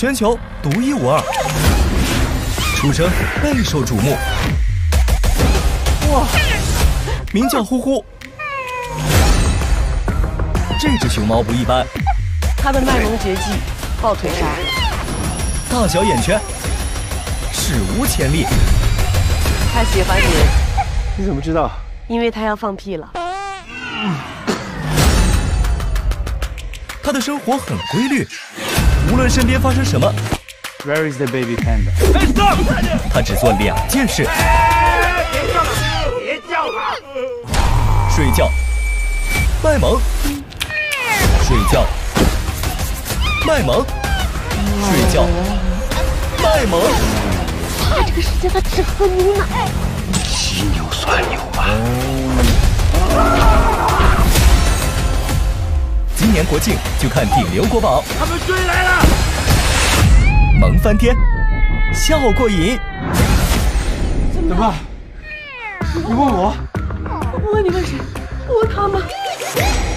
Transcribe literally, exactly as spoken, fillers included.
全球独一无二，出生备受瞩目。哇，名叫呼呼。这只熊猫不一般， 它的卖萌绝技抱腿杀， 大小眼圈，史无前例。 它喜欢你， 你怎么知道？ 因为它要放屁了。 它的生活很规律，无论身边发生什么 Where is the baby panda？ 它只做两件事： 别叫了，别叫了！ 睡觉、卖萌、睡觉、卖萌、睡觉、卖萌。 它这个世界它只喝牛奶。 犀牛酸牛吧。 今年国庆就看顶流国宝， 他们追来了， 萌翻天，笑过瘾。 怎么办？你问我？ 我问你问谁？问他吗？